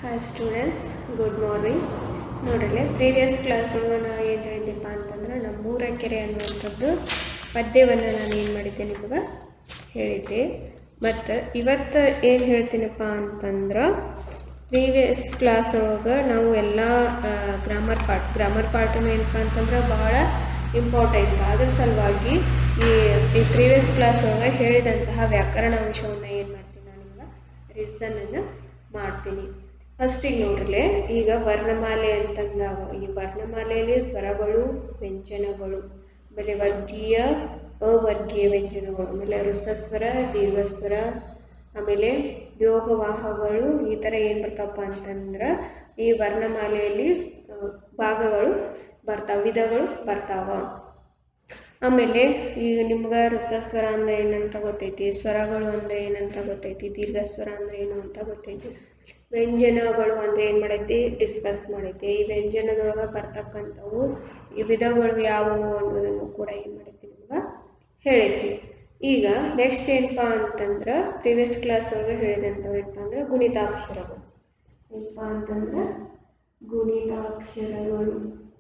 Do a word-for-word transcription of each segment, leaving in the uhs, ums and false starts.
Hi students, good morning. ನೋಡ್ರಲ್ಲ previous class ಒಳಗೆ ನಾನು ಏನು ಹೇಳಿದ್ದೆಪ್ಪ ಅಂತಂದ್ರೆ ನಮ್ಮ ಮೂರಕೆರೆ ಅನ್ನುವಂಥದ್ದು ಪದ್ಯವನ್ನು ನಾನು ಏನು ಮಾಡಿದ್ದೆ ನಿಮಗೆ ಹೇಳಿದ್ದೆ. ಮತ್ತು ಇವತ್ತು ಏನು ಹೇಳ್ತೀನಪ್ಪ ಅಂತಂದ್ರೆ ಪ್ರೀವಿಯಸ್ ಕ್ಲಾಸ್ ಒಳಗೆ ನಾವು ಎಲ್ಲ ಗ್ರಾಮರ್ ಪಾರ್ಟ್ ಗ್ರಾಮರ್ ಪಾರ್ಟನ್ನು ಏನಪ್ಪ ಅಂತಂದ್ರೆ ಬಹಳ ಇಂಪಾರ್ಟೆಂಟ್. ಅದ್ರ ಸಲುವಾಗಿ ಈ ಈ ಪ್ರೀವಿಯಸ್ ಕ್ಲಾಸ್ ಒಳಗೆ ಹೇಳಿದಂತಹ ವ್ಯಾಕರಣ ಅಂಶವನ್ನು ಏನು ಮಾಡ್ತೀನಿ ನಾನು ನಿಮ್ಗೆ ರಿವಿಷನನ್ನು ಮಾಡ್ತೀನಿ. ಫಸ್ಟಿಗೆ ನೋಡ್ರಲೆ ಈಗ ವರ್ಣಮಾಲೆ ಅಂತಂದಾಗ ಈ ವರ್ಣಮಾಲೆಯಲ್ಲಿ ಸ್ವರಗಳು ವ್ಯಂಜನಗಳು, ಆಮೇಲೆ ವರ್ಗೀಯ ಅವರ್ಗೀಯ ವ್ಯಂಜನಗಳು, ಆಮೇಲೆ ಋಸಸ್ವರ ದೀರ್ಘಸ್ವರ, ಆಮೇಲೆ ಯೋಗವಾಹಗಳು, ಈ ಥರ ಏನು ಬರ್ತಾವಪ್ಪ ಅಂತಂದ್ರೆ ಈ ವರ್ಣಮಾಲೆಯಲ್ಲಿ ಭಾಗಗಳು ಬರ್ತಾವ, ವಿಧಗಳು ಬರ್ತಾವ. ಆಮೇಲೆ ಈಗ ನಿಮ್ಗೆ ಋಸಸ್ವರ ಅಂದರೆ ಏನಂತ ಗೊತ್ತೈತಿ, ಸ್ವರಗಳು ಅಂದರೆ ಏನಂತ ಗೊತ್ತೈತಿ, ದೀರ್ಘಸ್ವರ ಅಂದರೆ ಏನು ಅಂತ ಗೊತ್ತೈತಿ, ವ್ಯಂಜನಗಳು ಅಂದರೆ ಏನು ಮಾಡೈತಿ ಡಿಸ್ಕಸ್ ಮಾಡೈತಿ. ಈ ವ್ಯಂಜನದೊಳಗೆ ಬರ್ತಕ್ಕಂಥವು ಈ ವಿಧಗಳು ಯಾವುವು ಅನ್ನೋದನ್ನು ಕೂಡ ಏನು ಮಾಡೈತಿ ನಿಮ್ಗೆ ಹೇಳೈತಿ. ಈಗ ನೆಕ್ಸ್ಟ್ ಏನಪ್ಪ ಅಂತಂದ್ರೆ ಪ್ರೀವಿಯಸ್ ಕ್ಲಾಸ್ ಒಳಗೆ ಹೇಳಿದಂಥವು ಏನಪ್ಪ ಅಂದ್ರೆ ಗುಣಿತಾಕ್ಷರಗಳು. ಏನಪ್ಪ ಅಂತಂದ್ರೆ ಗುಣಿತಾಕ್ಷರಗಳು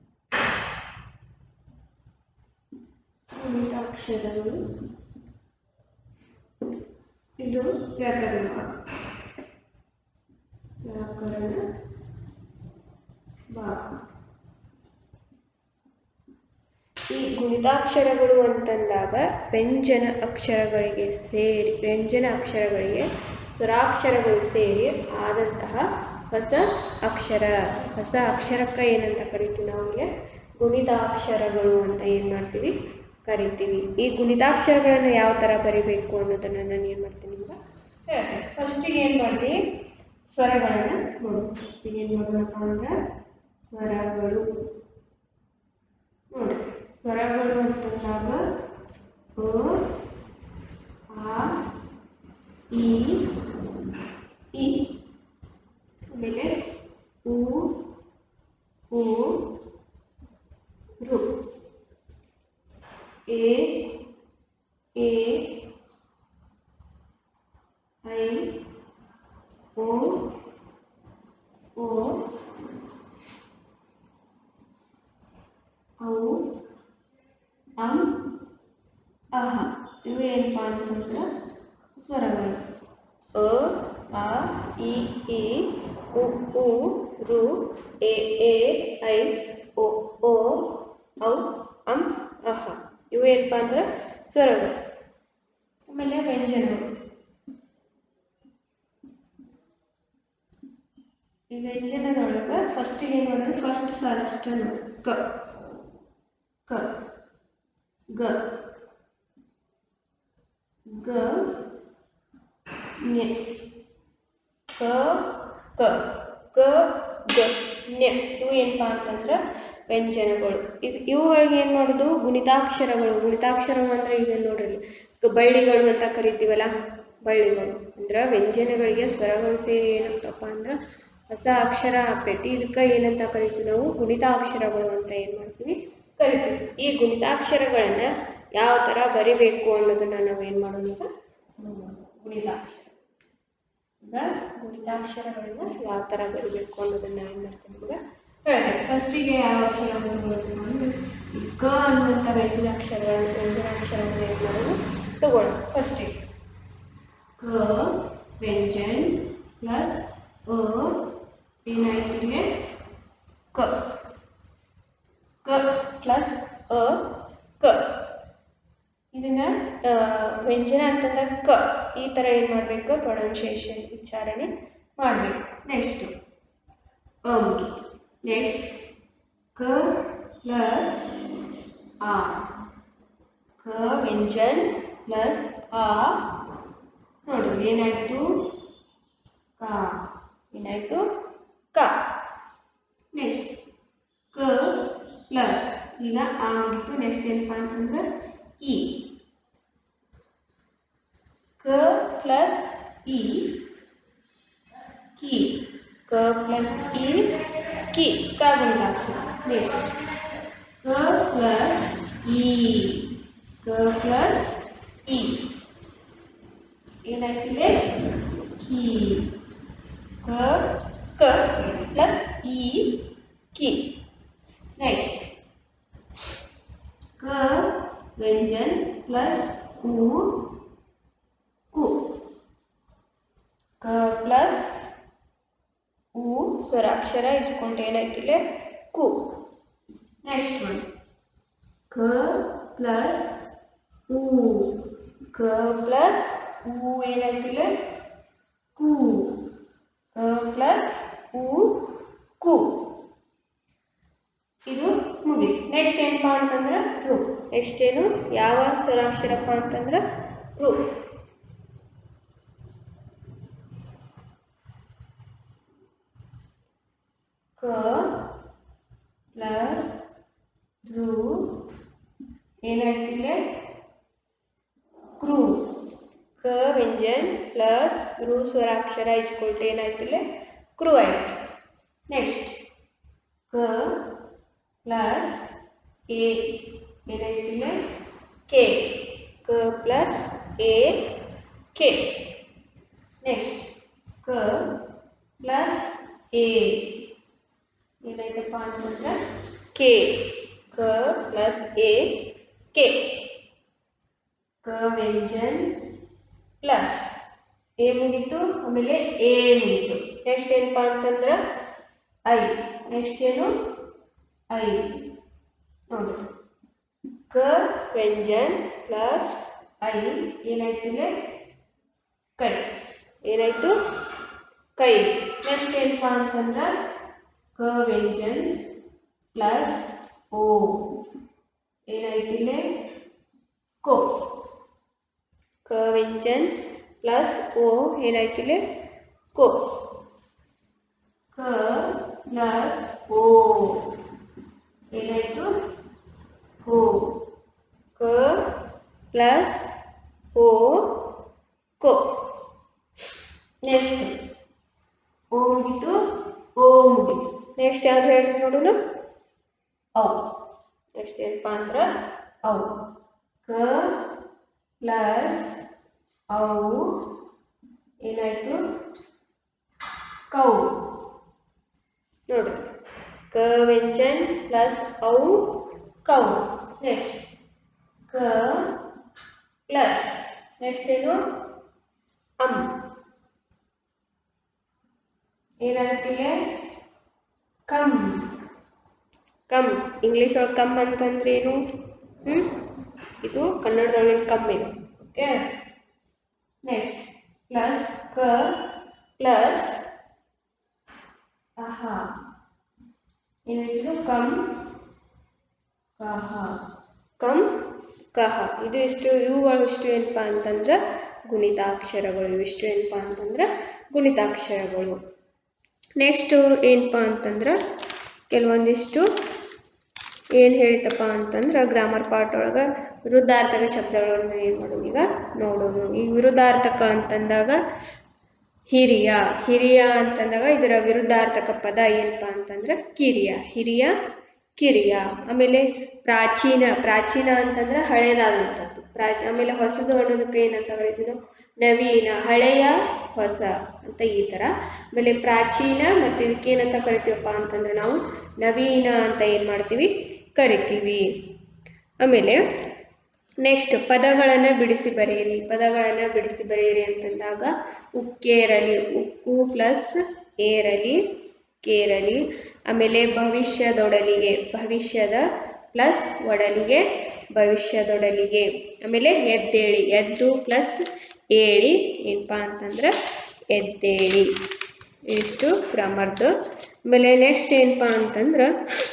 ಗುಣಿತಾಕ್ಷರಗಳು ಇದು ವ್ಯಾಕರಣ ಭಾಗ ವ್ಯಾಕರಣ ಭಾಗ. ಈ ಗುಣಿತಾಕ್ಷರಗಳು ಅಂತಂದಾಗ ವ್ಯಂಜನ ಅಕ್ಷರಗಳಿಗೆ ಸೇರಿ ವ್ಯಂಜನ ಅಕ್ಷರಗಳಿಗೆ ಸ್ವರಾಕ್ಷರಗಳು ಸೇರಿ ಆದಂತಹ ಹೊಸ ಅಕ್ಷರ, ಹೊಸ ಅಕ್ಷರಕ್ಕೆ ಏನಂತ ಕರಿತೀವಿ ನಾವು ಇಲ್ಲಿ ಗುಣಿತಾಕ್ಷರಗಳು ಅಂತ ಏನು ಮಾಡ್ತೀವಿ ಕರಿತೀವಿ. ಈ ಗುಣಿತಾಕ್ಷರಗಳನ್ನು ಯಾವ ಥರ ಬರಿಬೇಕು ಅನ್ನೋದನ್ನು ನಾನು ಏನು ಮಾಡ್ತೀನಿ ನಿಮ್ಗೆ ಹೇಳ್ತೀನಿ. ಫಸ್ಟಿಗೆ ಏನು ಮಾಡ್ತೀವಿ ಸ್ವರಗಳನ್ನು ನೋಡು. ಫಸ್ಟಿಗೆ ಏನು ಮಾಡೋಣಪ್ಪ ಅಂದ್ರೆ ಸ್ವರಗಳು ನೋಡಿ. ಸ್ವರಗಳು ಅಂತಂದಾಗ ಅ ಆ ಇ ಈ, ಆಮೇಲೆ ಉ ಉ ರು, ಎ ಎ ಐ ಓ ಓ ಔ ಅಂ ಅಹ. ಇವು ಏನಪ್ಪ ಅಂತಂದ್ರೆ ಸ್ವರಗಳು. ಅ ಆ ಇ ಈ ಉ ಉ ರು ಎ ಎ ಐ ಓ ಓ ಔ ಅಂ ಅಹ. ಇವು ಏನಪ್ಪ ಅಂದ್ರೆ ಸ್ವರಗಳು. ಆಮೇಲೆ ವ್ಯಂಜನಗಳು. ಈ ವ್ಯಂಜನದೊಳಗೆ ಫಸ್ಟಿಗೆ ಏನು ಮಾಡೋದು, ಫಸ್ಟ್ ಸಾಲಷ್ಟ ನೋಡಿ. ಕ ಕ ಗ ಗ ನ್ಯ ಕ ಕ ಗ ಗ ನ್ಯ. ಇವು ಏನಪ್ಪ ಅಂತಂದ್ರೆ ವ್ಯಂಜನಗಳು. ಇದು ಇವುಗಳಿಗೆ ಏನು ಮಾಡೋದು ಗುಣಿತಾಕ್ಷರಗಳು. ಗುಣಿತಾಕ್ಷರಗಳು ಅಂದರೆ ಈಗ ನೋಡ್ರಿ ಬಳ್ಳಿಗಳು ಅಂತ ಕರಿತೀವಲ್ಲ, ಬಳ್ಳಿಗಳು ಅಂದ್ರೆ ವ್ಯಂಜನಗಳಿಗೆ ಸ್ವರಗಳು ಸೇರಿ ಏನಾಗ್ತಪ್ಪ ಅಂದ್ರೆ ಹೊಸ ಅಕ್ಷರ ಆಗ್ತೈತಿ. ಇದಕ್ಕೆ ಏನಂತ ಕರಿತೀವಿ ನಾವು ಗುಣಿತಾಕ್ಷರಗಳು ಅಂತ ಏನು ಮಾಡ್ತೀವಿ ಕರಿತೀವಿ. ಈ ಗುಣಿತಾಕ್ಷರಗಳನ್ನು ಯಾವ ಥರ ಬರಿಬೇಕು ಅನ್ನೋದನ್ನ ನಾವು ಏನು ಮಾಡೋಣ ಈಗ ಗುಣಿತಾಕ್ಷರ ಈಗ ಗುಣಿತಾಕ್ಷರಗಳನ್ನ ಯಾವ ಥರ ಬರಿಬೇಕು ಅನ್ನೋದನ್ನ ಏನು ಮಾಡ್ತೀವಿ ಈಗ ಹೇಳ್ತೀವಿ. ಫಸ್ಟಿಗೆ ಯಾವ ಅಕ್ಷರ ತಗೊಳ್ಬೇಕು ಅಂದ್ರೆ ಕ ಅನ್ನುವಂಥ ವ್ಯಂಜನಾಕ್ಷರಗಳನ್ನು ವ್ಯಂಜನಾಕ್ಷರವನ್ನು ಏನು ಮಾಡೋದು ತಗೊಳ್ಳೋಣ. ಫಸ್ಟಿಗೆ ಕ ವ್ಯಂಜನ್ ಪ್ಲಸ್ ಅ ಏನಾಯ್ತಿದೆ ಕ ಕ ಪ್ಲಸ್ ಅ ಕ. ಇದನ್ನ ವ್ಯಂಜನ ಅಂತಂದಾಗ ಕ ಈ ಥರ ಏನು ಮಾಡಬೇಕು ಪ್ರೊನೌನ್ಸಿಯೇಷನ್ ಉಚ್ಚಾರಣೆ ಮಾಡಬೇಕು. ನೆಕ್ಸ್ಟು ಅ ಮುಗೀತು. ನೆಕ್ಸ್ಟ್ ಕ ಪ್ಲಸ್ ಆ, ಕ ವ್ಯಂಜನ್ ಪ್ಲಸ್ ಆ ನೋಡಿರಿ ಏನಾಯಿತು ಕ, ಏನಾಯಿತು ಕ. ನೆಕ್ಸ್ಟ್ ಕ ಪ್ಲಸ್ ಈಗ ಆ ಮುಗಿತು. ನೆಕ್ಸ್ಟ್ ಏನಪ್ಪ ಅಂತಂದ್ರೆ ಇ, ಕ ಪ್ಲಸ್ ಇ ಕಿ, ಕ ಪ್ಲಸ್ ಇ ಕಿ ಕ ಗುಣಿತಾಕ್ಷರ. ನೆಕ್ಸ್ಟ್ ಕ ಪ್ಲಸ್ ಇ, ಕ ಪ್ಲಸ್ ಇ ಏನಾಗ್ತಿದೆ ಕಿ, ಕ ಕ ಪ್ಲಸ್ ಇ ಕಿ. ನೆಕ್ಸ್ಟ್ ಕ ವ್ಯಂಜನ್ ಪ್ಲಸ್ ಉ ಕು. ಕ ಪ್ಲಸ್ ಉ ಸ್ವರಾಕ್ಷರ ಇಸ್ಕೊಂಡು ಏನಾಯ್ತಿಲ್ಲ ಕು. ನೆಕ್ಸ್ಟ್ ಒನ್ ಕ ಪ್ಲಸ್ ಉ. ಕ ಪ್ಲಸ್ ಉ ಏನಾಯ್ತಿಲ್ಲ ಕು. ಕ ಪ್ಲಸ್ ಉ ಕು. ಇದು ಮುಗೀತು. ನೆಕ್ಸ್ಟ್ ಏನಪ್ಪ ಅಂತಂದ್ರೆ ರು. ನೆಕ್ಸ್ಟ್ ಏನು ಯಾವ ಸ್ವರಾಕ್ಷರಪ್ಪ ಅಂತಂದ್ರೆ ರು. ಕ ಪ್ಲಸ್ ರು ಏನಾಯ್ತಿಲ್ಲ ಕ್ರೂ. ಕ ವ್ಯಂಜನ್ ಪ್ಲಸ್ ರು ಸ್ವರಾಕ್ಷರ ಇಸ್ಕೊಳ್ತು ಏನಾಯ್ತಿಲ್ಲ ಕ್ರೂ ಆಯ್ತು. ನೆಕ್ಸ್ಟ್ ಕ ಪ್ಲಸ್ ಎ ಏನಾಯ್ತಿಲ್ಲ ಕೆ. ಕ ಪ್ಲಸ್ ಎ ಕೆ. ನೆಕ್ಸ್ಟ್ ಕ ಪ್ಲಸ್ ಎ ಏನಾಯ್ತಪ್ಪ ಅಂತಂದ್ರೆ ಕೆ. ಕ ಪ್ಲಸ್ ಎ ಕೆ. ಕ ವ್ಯಂಜನ್ ಪ್ಲಸ್ ಎ ಮುಗೀತು, ಆಮೇಲೆ ಎ ಮುಗೀತು. ನೆಕ್ಸ್ಟ್ ಏನಪ್ಪ ಅಂತಂದ್ರೆ ಐ. ನೆಕ್ಸ್ಟ್ ಏನು ಐ ನೋಡಿ. ಕ ವ್ಯಂಜನ್ ಪ್ಲಸ್ ಐ ಏನಾಯ್ತಿಲ್ಲ ಕೈ. ಏನಾಯ್ತು ಕೈ. ನೆಕ್ಸ್ಟ್ ಏನಪ್ಪ ಅಂತಂದ್ರೆ ಕ ವ್ಯಂಜನ್ ಪ್ಲಸ್ ಓ ಏನಾಯ್ತಿಲ್ಲ ಕೋ. ಕ ವ್ಯಂಜನ್ ಪ್ಲಸ್ ಓ ಏನಾಯ್ತಿಲ್ಲ ಕೋ. ಕ ಪ್ಲಸ್ ಓ ಏನಾಯ್ತು ಕೋ. ಕ ಪ್ಲಸ್ ಓ ಕೋ. ನೆಕ್ಸ್ಟ್ ಓ ಮುಗಿತು, ಓ ಮುಗಿತು. ನೆಕ್ಸ್ಟ್ ಯಾವ್ದು ಹೇಳ್ರಿ ನೋಡೋಣ ಔ. ನೆಕ್ಸ್ಟ್ ಏನಪ್ಪ ಅಂದ್ರೆ ಔ. ಕ ಪ್ಲಸ್ ಔ ಏನಾಯ್ತು ಕೌ. ನೋಡ್ರಿ ಕ ವ್ಯಂಜನ್ ಪ್ಲಸ್ ಔ ಕೌ. ನೆಕ್ಸ್ಟ್ ಕ ಪ್ಲಸ್ ನೆಕ್ಸ್ಟ್ ಏನು ಅಂ ಏನಾಗ್ತಿಲ್ಲ ಕಮ್. ಕಮ್ ಇಂಗ್ಲೀಷ್ ಒಳಗೆ ಕಮ್ ಅಂತಂದ್ರೆ ಏನು ಹ್ಞೂ ಇದು ಕನ್ನಡದೊಳಗೆ ಕಮ್ ಇದು. ಓಕೆ ನೆಕ್ಸ್ಟ್ ಪ್ಲಸ್ ಕ ಪ್ಲಸ್ ಅಹ ಏನಾಯ್ತು ಕಮ್ ಕಹ. ಕಮ್ ಕಹ ಇದು ಇಷ್ಟು ಇವುಗಳು ಇಷ್ಟು ಏನಪ್ಪ ಅಂತಂದ್ರೆ ಗುಣಿತಾಕ್ಷರಗಳು. ಇವಿಷ್ಟು ಏನಪ್ಪ ಅಂತಂದ್ರೆ ಗುಣಿತಾಕ್ಷರಗಳು. ನೆಕ್ಸ್ಟು ಏನಪ್ಪ ಅಂತಂದ್ರೆ ಕೆಲವೊಂದಿಷ್ಟು ಏನು ಹೇಳಿತಪ್ಪ ಅಂತಂದ್ರೆ ಗ್ರಾಮರ್ ಪಾರ್ಟ್ ಒಳಗೆ ವಿರುದ್ಧಾರ್ಥಕ ಶಬ್ದಗಳನ್ನು ಏನು ಮಾಡೋದು ಈಗ ನೋಡೋದು. ಈಗ ವಿರುದ್ಧಾರ್ಥಕ ಅಂತಂದಾಗ ಹಿರಿಯ. ಹಿರಿಯ ಅಂತಂದಾಗ ಇದರ ವಿರುದ್ಧಾರ್ಥಕ ಪದ ಏನಪ್ಪ ಅಂತಂದ್ರೆ ಕಿರಿಯ. ಹಿರಿಯ ಕಿರಿಯ. ಆಮೇಲೆ ಪ್ರಾಚೀನ. ಪ್ರಾಚೀನ ಅಂತಂದ್ರೆ ಹಳೇದಾದಂಥದ್ದು. ಪ್ರಾ ಆಮೇಲೆ ಹೊಸದು ಅನ್ನೋದಕ್ಕೆ ಏನಂತ ಕರಿತೀವಿ ನವೀನ. ಹಳೆಯ ಹೊಸ ಅಂತ ಈ ಥರ. ಆಮೇಲೆ ಪ್ರಾಚೀನ ಮತ್ತು ಇದಕ್ಕೆ ಏನಂತ ಕರಿತೀವಪ್ಪ ಅಂತಂದ್ರೆ ನಾವು ನವೀನ ಅಂತ ಏನು ಮಾಡ್ತೀವಿ ಕರಿತೀವಿ. ಆಮೇಲೆ ನೆಕ್ಸ್ಟ್ ಪದಗಳನ್ನು ಬಿಡಿಸಿ ಬರೆಯಿರಿ. ಪದಗಳನ್ನು ಬಿಡಿಸಿ ಬರೆಯಿರಿ ಅಂತಂದಾಗ ಉಕ್ಕೇರಲಿ. ಉಕ್ಕು ಪ್ಲಸ್ ಏರಲಿ ಕೇರಲಿ. ಆಮೇಲೆ ಭವಿಷ್ಯದೊಡಲಿಗೆ. ಭವಿಷ್ಯದ ಪ್ಲಸ್ ಒಡಲಿಗೆ ಭವಿಷ್ಯದೊಡಲಿಗೆ. ಆಮೇಲೆ ಎದ್ದೇಳಿ. ಎದ್ದು ಪ್ಲಸ್ ಏಳಿ ಏನಪ್ಪ ಅಂತಂದ್ರೆ ಎದ್ದೇಳಿ. ಇಷ್ಟು ಗ್ರಾಮರ್ದು. ಆಮೇಲೆ ನೆಕ್ಸ್ಟ್ ಏನಪ್ಪ ಅಂತಂದ್ರೆ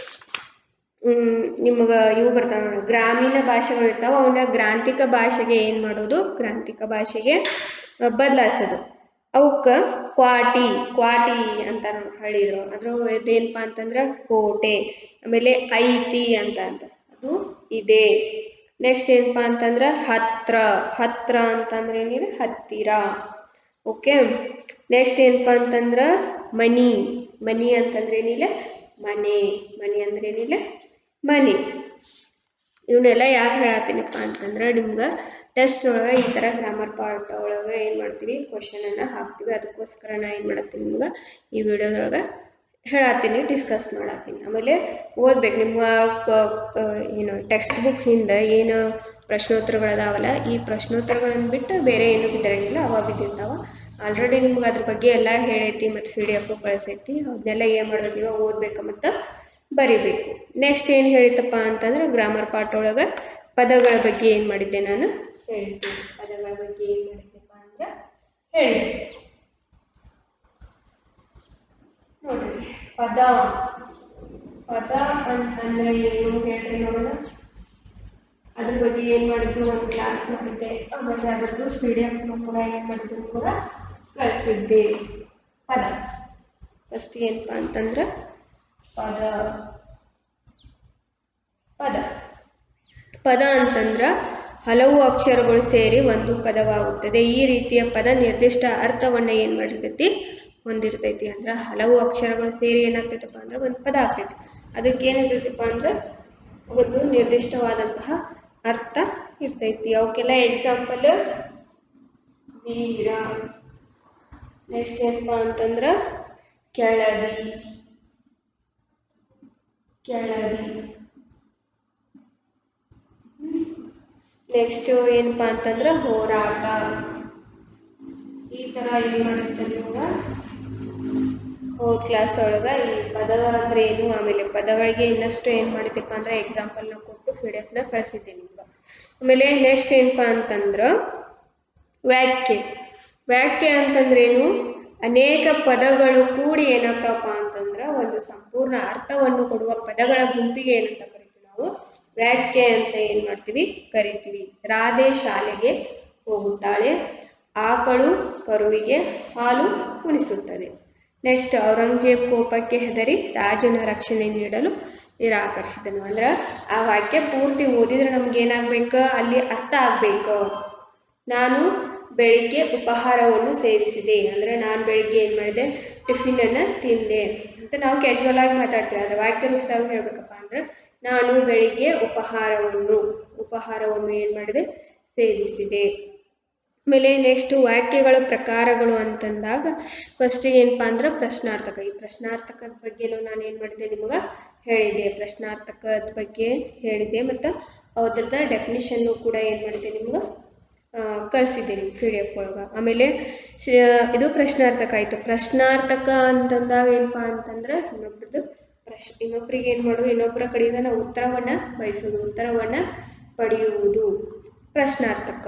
ನಿಮ್ಗೆ ಇವು ಬರ್ತಾವೆ ನೋಡಿ ಗ್ರಾಮೀಣ ಭಾಷೆಗಳು ಇರ್ತಾವೆ. ಅವನ್ನ ಗ್ರಾಂಥಿಕ ಭಾಷೆಗೆ ಏನು ಮಾಡೋದು ಗ್ರಾಂಥಿಕ ಭಾಷೆಗೆ ಬದಲಾಯಿಸೋದು. ಅವಕ್ಕೆ ಕ್ವಾಟಿ ಕ್ವಾಟಿ ಅಂತ ಹೇಳಿದ್ರು. ಅದ್ರ ಇದೇನಪ್ಪ ಅಂತಂದ್ರೆ ಕೋಟೆ. ಆಮೇಲೆ ಐತಿ ಅಂತ ಅಂತ ಅದು ಇದೆ. ನೆಕ್ಸ್ಟ್ ಏನಪ್ಪ ಅಂತಂದ್ರೆ ಹತ್ರ. ಹತ್ರ ಅಂತಂದ್ರೆ ಏನಿದೆ ಹತ್ತಿರ. ಓಕೆ ನೆಕ್ಸ್ಟ್ ಏನಪ್ಪ ಅಂತಂದ್ರೆ ಮನಿ. ಮನಿ ಅಂತಂದ್ರೆ ಏನಿಲ್ಲ ಮನೆ. ಮನೆ ಅಂದ್ರೆ ಏನಿಲ್ಲ ಮನೆ. ಇವನ್ನೆಲ್ಲ ಯಾಕೆ ಹೇಳತ್ತೀನಪ್ಪ ಅಂತಂದ್ರೆ ನಿಮ್ಗೆ ಟೆಸ್ಟ್ ಒಳಗೆ ಈ ಥರ ಗ್ರಾಮರ್ ಪಾರ್ಟ್ ಒಳಗೆ ಏನು ಮಾಡ್ತೀವಿ ಕ್ವಶನನ್ನು ಹಾಕ್ತೀವಿ. ಅದಕ್ಕೋಸ್ಕರ ನಾನು ಏನು ಮಾಡತ್ತೀನಿ ನಿಮ್ಗೆ ಈ ವಿಡಿಯೋದೊಳಗೆ ಹೇಳತ್ತೀನಿ, ಡಿಸ್ಕಸ್ ಮಾಡತ್ತೀನಿ. ಆಮೇಲೆ ಓದ್ಬೇಕು. ನಿಮ್ಮ ಏನು ಟೆಕ್ಸ್ಟ್ ಬುಕ್ ಹಿಂದೆ ಏನು ಪ್ರಶ್ನೋತ್ತರಗಳದಾವಲ್ಲ, ಈ ಪ್ರಶ್ನೋತ್ತರಗಳನ್ನು ಬಿಟ್ಟು ಬೇರೆ ಏನೂ ಬಿದ್ದಿರಂಗಿಲ್ಲ, ಅವ ಬಿದ್ದಿರ್ತಾವೆ. ಆಲ್ರೆಡಿ ನಿಮ್ಗೆ ಅದ್ರ ಬಗ್ಗೆ ಎಲ್ಲ ಹೇಳೈತಿ ಮತ್ತು ಪಿ ಡಿ ಎಫ್ ಕಳಿಸೈತಿ. ಅದನ್ನೆಲ್ಲ ಏನು ಮಾಡಬೇಕು, ನೀವು ಓದಬೇಕು ಮತ್ತು ಬರಿಬೇಕು. ನೆಕ್ಸ್ಟ್ ಏನು ಹೇಳಿತಪ್ಪ ಅಂತಂದ್ರೆ ಗ್ರಾಮರ್ ಪಾರ್ಟ್ ಒಳಗೆ ಪದಗಳ ಬಗ್ಗೆ ಏನು ಮಾಡಿದ್ದೆ ನಾನು ಹೇಳಿದ್ದೆ. ಪದಗಳ ಬಗ್ಗೆ ಏನು ಮಾಡಿದ್ದೆಪ್ಪ ಅಂದ್ರೆ ಹೇಳಿದ್ದೆ. ನೋಡ್ರಿ, ಪದ ಪದ ಅಂತಂದ್ರೆ ಏನು ಹೇಳ್ರಿ ನೋಡೋಣ. ಅದ್ರ ಬಗ್ಗೆ ಏನು ಮಾಡಿದ್ರು, ಒಂದು ಕ್ಲಾಸ್ ಮಾಡಿದ್ದೆ. ಆಮೇಲೆ ಅದರದ್ದು ಪಿ ಡಿ ಎಫ್ ಕೂಡ ಏನು ಮಾಡಿದ್ರು ಕೂಡ ಕಳಿಸಿದ್ದೆ. ಪದ ಫಸ್ಟ್ ಏನಪ್ಪ ಅಂತಂದ್ರೆ ಪದ ಪದ ಪದ ಅಂತಂದ್ರೆ ಹಲವು ಅಕ್ಷರಗಳು ಸೇರಿ ಒಂದು ಪದವಾಗುತ್ತದೆ. ಈ ರೀತಿಯ ಪದ ನಿರ್ದಿಷ್ಟ ಅರ್ಥವನ್ನು ಏನು ಮಾಡಿರ್ತೈತಿ, ಹೊಂದಿರ್ತೈತಿ. ಅಂದ್ರೆ ಹಲವು ಅಕ್ಷರಗಳು ಸೇರಿ ಏನಾಗ್ತೈತಪ್ಪ ಅಂದ್ರೆ ಒಂದು ಪದ ಆಗ್ತೈತಿ. ಅದಕ್ಕೆ ಏನಾಗಿರ್ತೈತಪ್ಪ ಅಂದ್ರೆ ಒಂದು ನಿರ್ದಿಷ್ಟವಾದಂತಹ ಅರ್ಥ ಇರ್ತೈತಿ. ಅವಕ್ಕೆಲ್ಲ ಎಕ್ಸಾಂಪಲ್ ವೀರ, ನೆಕ್ಸ್ಟ್ ಏನಪ್ಪ ಅಂತಂದ್ರೆ ಕೆಳದಿ ಕೆಳದಿ ನೆಕ್ಸ್ಟ್ ಏನಪ್ಪ ಅಂತಂದ್ರೆ ಹೋರಾಟ. ಈ ಥರ ಏನು ಮಾಡಿರ್ತಾರೆ ಇವಾಗ ಹೋದ ಕ್ಲಾಸ್ ಒಳಗೆ ಈ ಪದ ಅಂದ್ರೆ ಏನು, ಆಮೇಲೆ ಪದಗಳಿಗೆ ಇನ್ನಷ್ಟು ಏನು ಮಾಡಿದ್ದಪ್ಪ ಅಂದ್ರೆ ಎಕ್ಸಾಂಪಲ್ನ ಕೊಟ್ಟು ಪಿ ಡಿ ಎಫ್ನ ಕಳಿಸಿದ್ದೆ ನಿಮ್ಗೆ. ಆಮೇಲೆ ನೆಕ್ಸ್ಟ್ ಏನಪ್ಪ ಅಂತಂದ್ರೆ ವ್ಯಾಖ್ಯೆ. ವ್ಯಾಖ್ಯೆ ಅಂತಂದ್ರೇನು, ಅನೇಕ ಪದಗಳು ಕೂಡಿ ಏನಾಗ್ತಾವಪ್ಪ ಅಂತಂದ್ರೆ ಒಂದು ಸಂಪೂರ್ಣ ಅರ್ಥವನ್ನು ಕೊಡುವ ಪದಗಳ ಗುಂಪಿಗೆ ಏನಂತ ಕರಿತೀವಿ ನಾವು ವ್ಯಾಖ್ಯೆ ಅಂತ ಏನು ಮಾಡ್ತೀವಿ ಕರಿತೀವಿ. ರಾಧೆ ಶಾಲೆಗೆ ಹೋಗುತ್ತಾಳೆ, ಆಕಳು ಕರುವಿಗೆ ಹಾಲು ಉಣಿಸುತ್ತದೆ. ನೆಕ್ಸ್ಟ್ ಔರಂಗಜೇಬ್ ಕೋಪಕ್ಕೆ ಹೆದರಿ ರಾಜನ ರಕ್ಷಣೆ ನೀಡಲು ನಿರಾಕರಿಸಿದನು. ಅಂದ್ರೆ ಆ ವಾಕ್ಯ ಪೂರ್ತಿ ಓದಿದ್ರೆ ನಮ್ಗೆ ಏನಾಗ್ಬೇಕು, ಅಲ್ಲಿ ಅರ್ಥ ಆಗ್ಬೇಕು. ನಾನು ಬೆಳಿಗ್ಗೆ ಉಪಹಾರವನ್ನು ಸೇವಿಸಿದೆ ಅಂದರೆ ನಾನು ಬೆಳಿಗ್ಗೆ ಏನು ಮಾಡಿದೆ, ಟಿಫಿನನ್ನು ತಿಂದೆ ಅಂತ ನಾವು ಕ್ಯಾಶುವಲ್ ಆಗಿ ಮಾತಾಡ್ತೀವಿ. ಆದರೆ ವಾಕ್ಯ ರೂಪದಾಗ ಹೇಳ್ಬೇಕಪ್ಪ ಅಂದ್ರೆ ನಾನು ಬೆಳಿಗ್ಗೆ ಉಪಹಾರವನ್ನು ಉಪಹಾರವನ್ನು ಏನು ಮಾಡಿದೆ ಸೇವಿಸಿದೆ. ಆಮೇಲೆ ನೆಕ್ಸ್ಟ್ ವಾಕ್ಯಗಳ ಪ್ರಕಾರಗಳು ಅಂತಂದಾಗ ಫಸ್ಟಿಗೆ ಏನಪ್ಪ ಅಂದ್ರೆ ಪ್ರಶ್ನಾರ್ಥಕ. ಈ ಪ್ರಶ್ನಾರ್ಥಕದ ಬಗ್ಗೆನೂ ನಾನು ಏನು ಮಾಡಿದೆ ನಿಮಗೆ ಹೇಳಿದ್ದೆ. ಪ್ರಶ್ನಾರ್ಥಕದ ಬಗ್ಗೆ ಹೇಳಿದ್ದೆ ಮತ್ತು ಅದ್ರದ್ದು ಡೆಫಿನಿಷನ್ನು ಕೂಡ ಏನು ಮಾಡಿದೆ ನಿಮ್ಗೆ ಕಳಿಸಿದ್ದೀನಿ ಪಿ ಡಿ ಎಫ್ ಒಳಗೆ. ಆಮೇಲೆ ಇದು ಪ್ರಶ್ನಾರ್ಥಕ ಆಯಿತು. ಪ್ರಶ್ನಾರ್ಥಕ ಅಂತಂದಾಗ ಏನಪ್ಪ ಅಂತಂದ್ರೆ ಇನ್ನೊಬ್ರದ್ದು ಪ್ರಶ್ ಇನ್ನೊಬ್ರಿಗೆ ಏನು ಮಾಡೋದು, ಇನ್ನೊಬ್ಬರ ಕಡೆಯಿಂದ ನಾವು ಉತ್ತರವನ್ನು ಬಯಸೋದು, ಉತ್ತರವನ್ನು ಪಡೆಯುವುದು ಪ್ರಶ್ನಾರ್ಥಕ.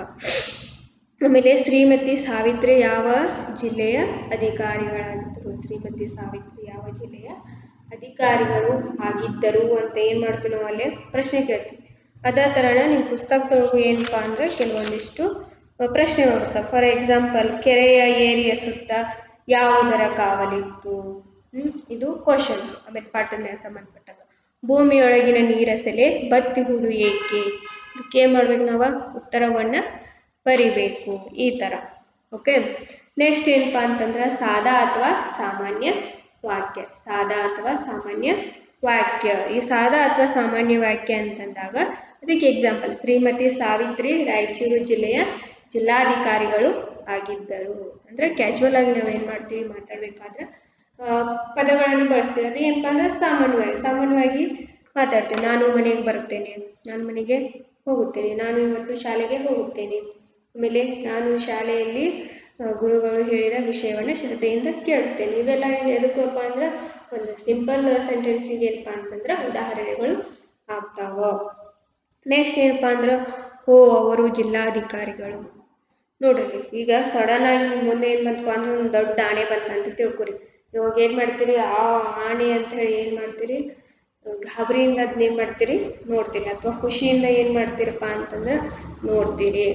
ಆಮೇಲೆ ಶ್ರೀಮತಿ ಸಾವಿತ್ರಿ ಯಾವ ಜಿಲ್ಲೆಯ ಅಧಿಕಾರಿಗಳಾಗಿದ್ದರು, ಶ್ರೀಮತಿ ಸಾವಿತ್ರಿ ಯಾವ ಜಿಲ್ಲೆಯ ಅಧಿಕಾರಿಗಳು ಆಗಿದ್ದರು ಅಂತ ಏನು ಮಾಡ್ತೀವಿ ನಾವು ಅಲ್ಲೇ ಪ್ರಶ್ನೆ ಕೇಳ್ತೀವಿ. ಅದೇ ಥರನ ನಿಮ್ಮ ಪುಸ್ತಕದೊಳಗೂ ಏನಪ್ಪ ಅಂದರೆ ಕೆಲವೊಂದಿಷ್ಟು ಪ್ರಶ್ನೆಗಳು ಬರ್ತವೆ. ಫಾರ್ ಎಕ್ಸಾಂಪಲ್, ಕೆರೆಯ ಏರಿಯ ಸುತ್ತ ಯಾವುದರ ಕಾವಲಿತ್ತು, ಇದು ಕ್ವಶನ್. ಆಮೇಲೆ ಪಾಠದ ಸಂಬಂಧಪಟ್ಟಾಗ ಭೂಮಿಯೊಳಗಿನ ನೀರಸಲೆ ಬತ್ತಿಹುದು ಏಕೆ, ಇದಕ್ಕೆ ಏನು ಮಾಡ್ಬೇಕು ನಾವು ಉತ್ತರವನ್ನು ಬರಿಬೇಕು. ಈ ಥರ ಓಕೆ. ನೆಕ್ಸ್ಟ್ ಏನಪ್ಪ ಅಂತಂದ್ರೆ ಸಾದಾ ಅಥವಾ ಸಾಮಾನ್ಯ ವಾಕ್ಯ. ಸಾದಾ ಅಥವಾ ಸಾಮಾನ್ಯ ವಾಕ್ಯ. ಈ ಸಾದಾ ಅಥವಾ ಸಾಮಾನ್ಯ ವಾಕ್ಯ ಅಂತಂದಾಗ ಅದಕ್ಕೆ ಎಕ್ಸಾಂಪಲ್, ಶ್ರೀಮತಿ ಸಾವಿತ್ರಿ ರಾಯಚೂರು ಜಿಲ್ಲೆಯ ಜಿಲ್ಲಾಧಿಕಾರಿಗಳು ಆಗಿದ್ದರು. ಅಂದರೆ ಕ್ಯಾಶುವಲ್ ಆಗಿ ನಾವು ಏನು ಮಾಡ್ತೀವಿ ಮಾತಾಡಬೇಕಾದ್ರೆ ಪದಗಳನ್ನು ಬಳಸ್ತೀವಿ. ಅದು ಏನಪ್ಪ ಅಂದ್ರೆ ಸಾಮಾನ್ಯವಾಗಿ ಸಾಮಾನ್ಯವಾಗಿ ಮಾತಾಡ್ತೀವಿ. ನಾನು ಮನೆಗೆ ಬರುತ್ತೇನೆ, ನಾನು ಮನೆಗೆ ಹೋಗುತ್ತೇನೆ, ನಾನು ಇವತ್ತು ಶಾಲೆಗೆ ಹೋಗುತ್ತೇನೆ. ಆಮೇಲೆ ನಾನು ಶಾಲೆಯಲ್ಲಿ ಗುರುಗಳು ಹೇಳಿದ ವಿಷಯವನ್ನು ಶ್ರದ್ಧೆಯಿಂದ ಕೇಳುತ್ತೇನೆ. ಇವೆಲ್ಲ ಎದಕ್ಕಪ್ಪ ಅಂದ್ರೆ ಒಂದು ಸಿಂಪಲ್ ಸೆಂಟೆನ್ಸಿಗೆ ಏನಪ್ಪ ಅಂತಂದ್ರೆ ಉದಾಹರಣೆಗಳು ಆಗ್ತಾವ. ನೆಕ್ಸ್ಟ್ ಏನಪ್ಪ ಅಂದ್ರೆ ಹೋ ಅವರು ಜಿಲ್ಲಾಧಿಕಾರಿಗಳು. ನೋಡ್ರಿ, ಈಗ ಸಡನ್ ಆಗಿ ಮುಂದೆ ಏನು ಬಂತಪ್ಪ ಅಂದ್ರೆ ಒಂದು ದೊಡ್ಡ ಆಣೆ ಬಂತಂತ ತಿಳ್ಕೊರಿ. ಇವಾಗ ಏನು ಮಾಡ್ತೀರಿ, ಆ ಆಣೆ ಅಂತ ಹೇಳಿ ಏನು ಮಾಡ್ತೀರಿ, ಗಾಬರಿಯಿಂದ ಅದನ್ನ ಏನು ಮಾಡ್ತೀರಿ ನೋಡ್ತೀರಿ, ಅಥವಾ ಖುಷಿಯಿಂದ ಏನು ಮಾಡ್ತೀರಪ್ಪ ಅಂತಂದ್ರೆ ನೋಡ್ತೀರಿ.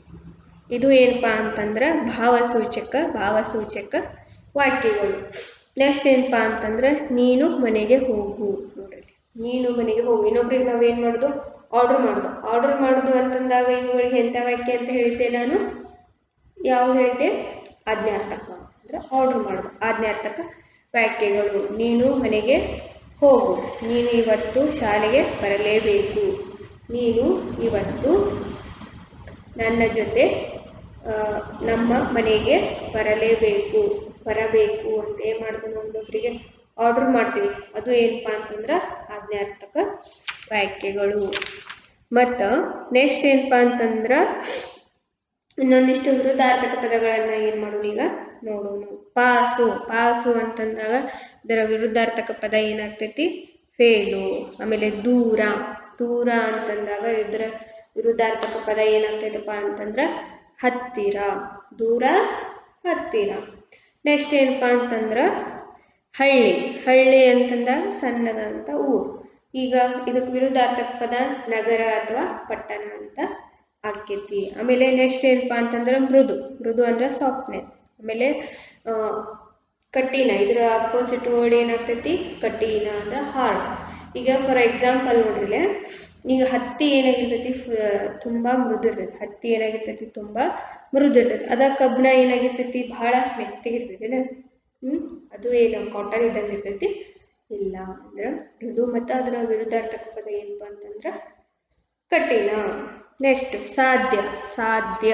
ಇದು ಏನಪ್ಪ ಅಂತಂದ್ರೆ ಭಾವಸೂಚಕ ಭಾವಸೂಚಕ ವಾಕ್ಯಗಳು. ನೆಕ್ಸ್ಟ್ ಏನಪ್ಪ ಅಂತಂದ್ರೆ ನೀನು ಮನೆಗೆ ಹೋಗು. ನೋಡ್ರಿ, ನೀನು ಮನೆಗೆ ಹೋಗು. ಇನ್ನೊಬ್ರಿಗೆ ನಾವೇನು ಮಾಡೋದು, ಆರ್ಡ್ರ್ ಮಾಡೋದು. ಆರ್ಡ್ರ್ ಮಾಡೋದು ಅಂತಂದಾಗ ಇವುಗಳಿಗೆ ಎಂಥ ವಾಕ್ಯ ಅಂತ ಹೇಳಿದ್ದೆ ನಾನು, ಯಾವ ಹೇಳಿದ್ದೆ, ಆಜ್ಞಾರ್ಥಕ. ಅಂದರೆ ಆರ್ಡ್ರ್ ಮಾಡೋದು ಆಜ್ಞಾರ್ಥಕ ವಾಕ್ಯಗಳು. ನೀನು ಮನೆಗೆ ಹೋಗು, ನೀನು ಇವತ್ತು ಶಾಲೆಗೆ ಬರಲೇಬೇಕು, ನೀನು ಇವತ್ತು ನನ್ನ ಜೊತೆ ನಮ್ಮ ಮನೆಗೆ ಬರಲೇಬೇಕು ಬರಬೇಕು ಅಂತ ಏನು ಮಾಡ್ತೀವಿ ಇನ್ನೊಬ್ಬರಿಗೆ ಆರ್ಡರ್ ಮಾಡ್ತೀವಿ. ಅದು ಏನಪ್ಪ ಅಂತಂದ್ರೆ ಆಜ್ಞಾರ್ಥಕ ವಾಕ್ಯಗಳು. ಮತ್ತು ನೆಕ್ಸ್ಟ್ ಏನಪ್ಪ ಅಂತಂದ್ರೆ ಇನ್ನೊಂದಿಷ್ಟು ವಿರುದ್ಧಾರ್ಥಕ ಪದಗಳನ್ನು ಏನು ಮಾಡೋಣ ಈಗ ನೋಡೋಣ. ಪಾಸು ಪಾಸು ಅಂತಂದಾಗ ಇದರ ವಿರುದ್ಧಾರ್ಥಕ ಪದ ಏನಾಗ್ತೈತಿ ಫೇಲು. ಆಮೇಲೆ ದೂರ ದೂರ ಅಂತಂದಾಗ ಇದರ ವಿರುದ್ಧಾರ್ಥಕ ಪದ ಏನಾಗ್ತೈತಪ್ಪ ಅಂತಂದ್ರೆ ಹತ್ತಿರ ದೂರ ಹತ್ತಿರ. ನೆಕ್ಸ್ಟ್ ಏನಪ್ಪ ಅಂತಂದ್ರೆ ಹಳ್ಳಿ ಹಳ್ಳಿ ಅಂತಂದಾಗ ಸಣ್ಣದಂತ ಊರು. ಈಗ ಇದಕ್ಕೆ ವಿರುದ್ಧಾರ್ಥಕ ಪದ ನಗರ ಅಥವಾ ಪಟ್ಟಣ ಅಂತ ಆಕೈತಿ. ಆಮೇಲೆ ನೆಕ್ಸ್ಟ್ ಏನಪ್ಪ ಅಂತಂದ್ರೆ ಮೃದು ಮೃದು ಅಂದ್ರೆ ಸಾಫ್ಟ್ನೆಸ್. ಆಮೇಲೆ ಕಠಿಣ ಇದರ ಅಪೋಸಿಟ್ ವರ್ಡ್ ಏನಾಗ್ತೈತಿ ಕಠಿಣ ಅಂದ್ರೆ ಹಾರ್ಡ್. ಈಗ ಫಾರ್ ಎಕ್ಸಾಂಪಲ್ ನೋಡ್ರಿ, ಈಗ ಹತ್ತಿ ಏನಾಗಿರ್ತೈತಿ ತುಂಬ ಮೃದು ಇರ್ತೈತಿ. ಹತ್ತಿ ಏನಾಗಿರ್ತೈತಿ ತುಂಬ ಮೃದು ಇರ್ತೈತಿ. ಅದ ಕಬ್ಬಣ ಏನಾಗಿರ್ತೈತಿ ಬಹಳ ಮೆತ್ತಗಿರ್ತೈತಿ. ಹ್ಞೂ ಅದು ಏನು ಕಾಟನ್ ಇದ್ದಂಗೆ ಇರ್ತೈತಿ ಇಲ್ಲ. ಅಂದ್ರೆ ಮೃದು ಮತ್ತು ಅದರ ವಿರುದ್ಧಾರ್ಥಕ ಪದ ಏನಪ್ಪ ಅಂತಂದ್ರೆ ಕಠಿಣ. ನೆಕ್ಸ್ಟ್ ಸಾಧ್ಯ ಸಾಧ್ಯ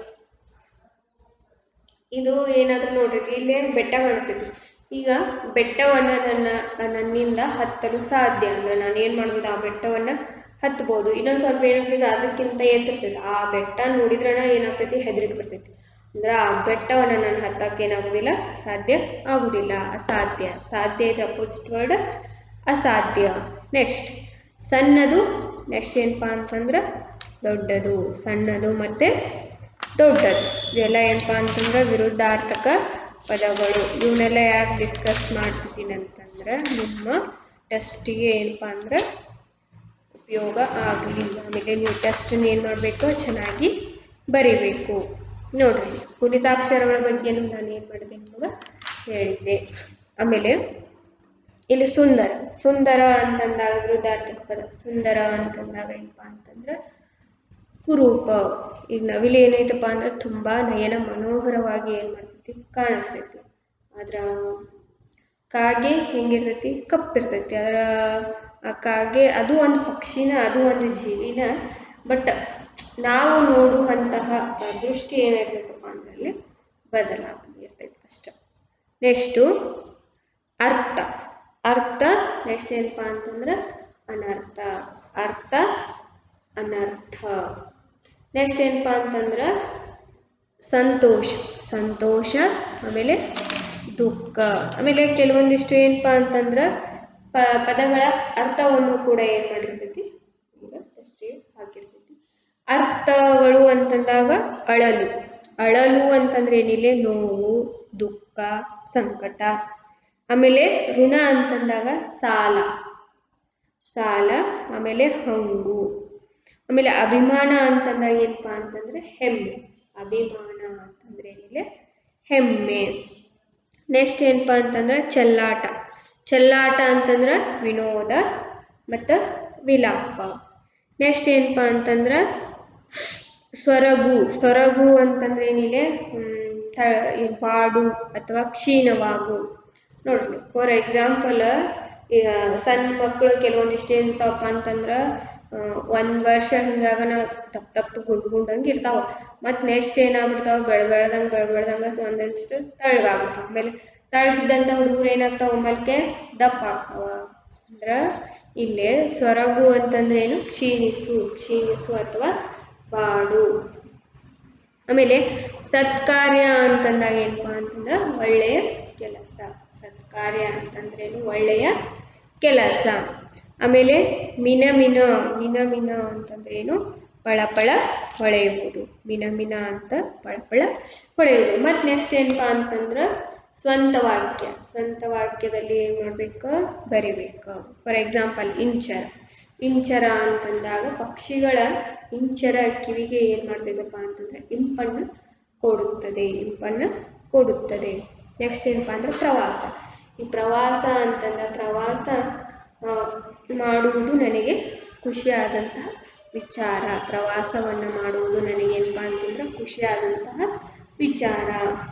ಇದು ಏನಾದರೂ ನೋಡ್ರಿ ಇಲ್ಲೇ ಬೆಟ್ಟ ಕಾಣಿಸ್ತೈತಿ. ಈಗ ಬೆಟ್ಟವನ್ನು ನನ್ನ ನನ್ನಿಂದ ಹತ್ತಲು ಸಾಧ್ಯ ಅಂದ್ರೆ ನಾನು ಏನು ಮಾಡ್ಬೋದು ಆ ಬೆಟ್ಟವನ್ನು ಹತ್ಬೋದು. ಇನ್ನೊಂದು ಸ್ವಲ್ಪ ಏನಾಗ್ತೈತಿ ಅದಕ್ಕಿಂತ ಎತ್ತಿರ್ತೈತಿ. ಆ ಬೆಟ್ಟ ನೋಡಿದ್ರಣ ಏನಾಗ್ತೈತಿ ಹೆದರಿಕೆ ಬರ್ತೈತಿ. ಅಂದ್ರೆ ಆ ಬೆಟ್ಟವನ್ನು ನಾನು ಹತ್ತಕ್ಕೆ ಏನಾಗೋದಿಲ್ಲ ಸಾಧ್ಯ ಆಗುದಿಲ್ಲ ಅಸಾಧ್ಯ. ಸಾಧ್ಯ ಇದ್ರ ಅಪೋಸಿಟ್ ವರ್ಡ್ ಅಸಾಧ್ಯ. ನೆಕ್ಸ್ಟ್ ಸಣ್ಣದು ನೆಕ್ಸ್ಟ್ ಏನಪ್ಪ ಅಂತಂದ್ರೆ ದೊಡ್ಡದು. ಸಣ್ಣದು ಮತ್ತು ದೊಡ್ಡದು ಇದೆಲ್ಲ ಏನಪ್ಪ ಅಂತಂದ್ರೆ ವಿರುದ್ಧಾರ್ಥಕ ಪದಗಳು. ಇವನ್ನೆಲ್ಲ ಯಾಕೆ ಡಿಸ್ಕಸ್ ಮಾಡ್ತೀನಿ ಅಂತಂದ್ರೆ ನಿಮ್ಮ ಟೆಸ್ಟಿಗೆ ಏನಪ್ಪ ಅಂದ್ರೆ ಉಪಯೋಗ ಆಗಲಿ. ಆಮೇಲೆ ನೀವು ಟೆಸ್ಟನ್ನು ಏನು ಮಾಡಬೇಕು ಚೆನ್ನಾಗಿ ಬರಿಬೇಕು. ನೋಡ್ರಿ ಗುಣಿತಾಕ್ಷರಗಳ ಬಗ್ಗೆನೂ ನಾನು ಏನು ಮಾಡಿದೆ ನಿಮಗೆ ಹೇಳಿದ್ದೆ. ಆಮೇಲೆ ಇಲ್ಲಿ ಸುಂದರ ಸುಂದರ ಅಂತಂದಾಗ ವಿರುದ್ಧಾರ್ಥಕ ಪದ ಸುಂದರ ಅಂತಂದಾಗ ಏನಪ್ಪ ಅಂತಂದ್ರೆ ಕುರೂಪ. ಈಗ ನವಿಲು ಏನೈತಪ್ಪ ಅಂದ್ರೆ ತುಂಬ ನಯನ ಮನೋಹರವಾಗಿ ಏನು ಮಾಡ್ತೈತಿ ಕಾಣಿಸ್ತೈತಿ. ಅದರ ಕಾಗೆ ಹೆಂಗಿರ್ತೈತಿ ಕಪ್ಪಿರ್ತೈತಿ. ಅದರ ಆ ಕಾಗೆ ಅದು ಒಂದು ಪಕ್ಷಿನ ಅದು ಒಂದು ಜೀವಿನ. ಬಟ್ ನಾವು ನೋಡುವಂತಹ ದೃಷ್ಟಿ ಏನಿರ್ತೈತಪ್ಪ ಅಂದ್ರೆ ಬದಲಾಗಿರ್ತೈತಿ ಅಷ್ಟ. ನೆಕ್ಸ್ಟು ಅರ್ಥ ಅರ್ಥ ನೆಕ್ಸ್ಟ್ ಏನಪ್ಪ ಅಂತಂದ್ರೆ ಅನರ್ಥ ಅರ್ಥ ಅನರ್ಥ. ನೆಕ್ಸ್ಟ್ ಏನಪ್ಪ ಅಂತಂದ್ರೆ ಸಂತೋಷ ಸಂತೋಷ ಆಮೇಲೆ ದುಃಖ. ಆಮೇಲೆ ಕೆಲವೊಂದಿಷ್ಟು ಏನಪ್ಪ ಅಂತಂದ್ರೆ ಪ ಪದಗಳ ಅರ್ಥವನ್ನು ಕೂಡ ಏನು ಮಾಡಿರ್ತೈತಿ ಈಗ ಅಷ್ಟೇ ಹಾಕಿರ್ತೈತಿ. ಅರ್ಥಗಳು ಅಂತಂದಾಗ ಅಳಲು ಅಳಲು ಅಂತಂದ್ರೆ ಏನಿಲ್ಲ ನೋವು ದುಃಖ ಸಂಕಟ. ಆಮೇಲೆ ಋಣ ಅಂತಂದಾಗ ಸಾಲ ಸಾಲ ಆಮೇಲೆ ಹಂಗು. ಆಮೇಲೆ ಅಭಿಮಾನ ಅಂತಂದಾಗ ಏನಪ್ಪ ಅಂತಂದ್ರೆ ಹೆಮ್ಮೆ ಅಭಿಮಾನ ಅಂತಂದ್ರೆ ಏನಿಲ್ಲ ಹೆಮ್ಮೆ. ನೆಕ್ಸ್ಟ್ ಏನಪ್ಪ ಅಂತಂದ್ರೆ ಚೆಲ್ಲಾಟ ಚೆಲ್ಲಾಟ ಅಂತಂದ್ರೆ ವಿನೋದ ಮತ್ತು ವಿಲಾಪ. ನೆಕ್ಸ್ಟ್ ಏನಪ್ಪ ಅಂತಂದ್ರೆ ಸೊರಗು ಸೊರಗು ಅಂತಂದ್ರೆ ಏನಿಲ್ಲ ಬಾಡು ಅಥವಾ ಕ್ಷೀಣವಾಗು. ನೋಡ್ರಿ ಫಾರ್ ಎಕ್ಸಾಂಪಲ್ ಈಗ ಸಣ್ಣ ಮಕ್ಕಳು ಕೆಲವೊಂದಿಷ್ಟು ಏನಪ್ಪ ಅಂತಂದ್ರೆ ಒಂದು ವರ್ಷ ಹಿಂಗಾಗ ನಾವು ತಪ್ಪು ತಪ್ಪು ಗುಂಡು ಗುಂಡಂಗೆ ಇರ್ತಾವೆ. ಮತ್ತು ನೆಕ್ಸ್ಟ್ ಏನಾಗ್ಬಿಡ್ತಾವೆ ಬೆಳೆ ಬೆಳೆದಂಗೆ ಬೆಳೆ ಬೆಳೆದಂಗೆ ಒಂದಿಷ್ಟು ತಳ್ಳಗಾಗ್ಬಿಡ್ತಾವೆ. ಆಮೇಲೆ ತಳ್ಳಗಿದ್ದಂಥ ಹುಡುಗರು ಏನಾಗ್ತಾವೆ ಒಮ್ಮಲ್ಕೆ ದಪ್ಪ ಆಗ್ತಾವ. ಅಂದ್ರೆ ಇಲ್ಲೇ ಸೊರಗು ಅಂತಂದ್ರೆ ಏನು ಕ್ಷೀಣಿಸು ಕ್ಷೀಣಿಸು ಅಥವಾ ಬಾಡು. ಆಮೇಲೆ ಸತ್ಕಾರ್ಯ ಅಂತಂದಾಗ ಏನಪ್ಪ ಅಂತಂದ್ರೆ ಒಳ್ಳೆಯ ಕೆಲಸ ಸತ್ಕಾರ್ಯ ಅಂತಂದ್ರೇನು ಒಳ್ಳೆಯ ಕೆಲಸ. ಆಮೇಲೆ ಮಿನ ಮಿನ ಮಿನ ಮಿನ ಅಂತಂದ್ರೇನು ಪಳಪಳ ಹೊಳೆಯುವುದು ಮಿನ ಮಿನ ಅಂತ ಪಳಪಳ ಹೊಳೆಯುವುದು. ಮತ್ತು ನೆಕ್ಸ್ಟ್ ಏನಪ್ಪ ಅಂತಂದ್ರೆ ಸ್ವಂತ ವಾಕ್ಯ ಸ್ವಂತ ವಾಕ್ಯದಲ್ಲಿ ಏನು ಮಾಡಬೇಕು ಬರಿಬೇಕು. ಫಾರ್ ಎಕ್ಸಾಂಪಲ್ ಇಂಚರ ಇಂಚರ ಅಂತಂದಾಗ ಪಕ್ಷಿಗಳ ಇಂಚರ ಕಿವಿಗೆ ಏನು ಮಾಡ್ತದಪ್ಪ ಅಂತಂದ್ರೆ ಇಂಪನ್ನು ಕೊಡುತ್ತದೆ ಇಂಪನ್ನು ಕೊಡುತ್ತದೆ. ನೆಕ್ಸ್ಟ್ ಏನಪ್ಪ ಅಂದ್ರೆ ಪ್ರವಾಸ ಈ ಪ್ರವಾಸ ಅಂತಂದ್ರೆ ಪ್ರವಾಸ ಮಾಡುವುದು ನನಗೆ ಖುಷಿಯಾದಂತಹ ವಿಚಾರ. ಪ್ರವಾಸವನ್ನು ಮಾಡುವುದು ನನಗೇನಪ್ಪ ಅಂತಂದ್ರೆ ಖುಷಿಯಾದಂತಹ ವಿಚಾರ.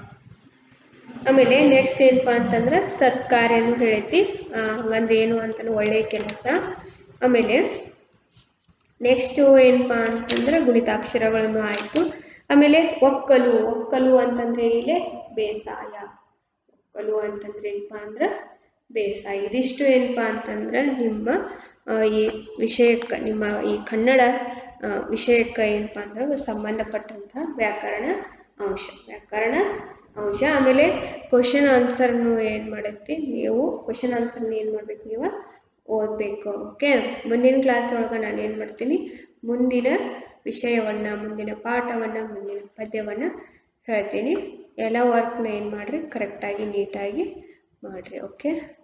ಆಮೇಲೆ ನೆಕ್ಸ್ಟ್ ಏನಪ್ಪ ಅಂತಂದ್ರೆ ಸತ್ಕಾರ್ಯನೂ ಹೇಳೈತಿ. ಹಂಗಂದ್ರೆ ಏನು ಅಂತಂದ್ರೆ ಒಳ್ಳೆಯ ಕೆಲಸ. ಆಮೇಲೆ ನೆಕ್ಸ್ಟು ಏನಪ್ಪಾ ಅಂತಂದ್ರೆ ಗುಣಿತಾಕ್ಷರಗಳನ್ನು ಆಯಿತು. ಆಮೇಲೆ ಒಕ್ಕಲು ಒಕ್ಕಲು ಅಂತಂದ್ರೆ ಏನಿದೆ ಬೇಸಾಯ. ಒಕ್ಕಲು ಅಂತಂದ್ರೆ ಏನಪ್ಪಾ ಅಂದ್ರೆ ಬೇಸಾಯ. ಇದಿಷ್ಟು ಏನಪ್ಪಾ ಅಂತಂದ್ರೆ ನಿಮ್ಮ ಈ ವಿಷಯಕ್ಕೆ ನಿಮ್ಮ ಈ ಕನ್ನಡ ವಿಷಯಕ್ಕೆ ಏನಪ್ಪಾ ಅಂದ್ರೆ ಸಂಬಂಧಪಟ್ಟಂತಹ ವ್ಯಾಕರಣ ಅಂಶ ವ್ಯಾಕರಣ ಅಂಶ ಆಮೇಲೆ ಕ್ವಶನ್ ಆನ್ಸರ್ನು ಏನು ಮಾಡುತ್ತೆ ನೀವು ಕ್ವಶನ್ ಆನ್ಸರ್ನ ಏನು ಮಾಡ್ಬೇಕು ನೀವು ಓದಬೇಕು. ಓಕೆ, ಮುಂದಿನ ಕ್ಲಾಸ್ ಒಳಗೆ ನಾನು ಏನು ಮಾಡ್ತೀನಿ ಮುಂದಿನ ವಿಷಯವನ್ನು ಮುಂದಿನ ಪಾಠವನ್ನು ಮುಂದಿನ ಪದ್ಯವನ್ನು ಹೇಳ್ತೀನಿ. ಎಲ್ಲ ವರ್ಕ್ನ ಏನು ಮಾಡಿರಿ ಕರೆಕ್ಟಾಗಿ ನೀಟಾಗಿ ಮಾಡಿರಿ. ಓಕೆ.